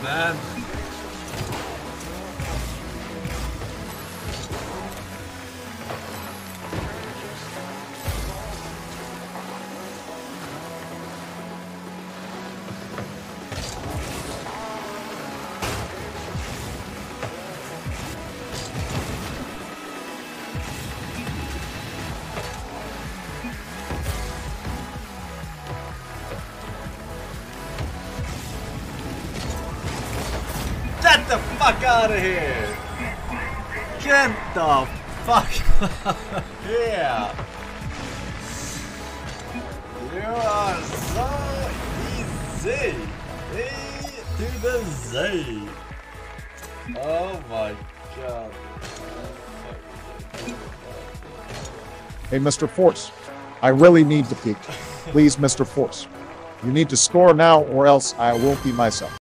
man. Get the fuck out of here! Get the fuck out of here! You are so easy! A to the Z! Oh my god. Hey, Mr. Force, I really need to peek. Please, Mr. Force. You need to score now or else I won't be myself.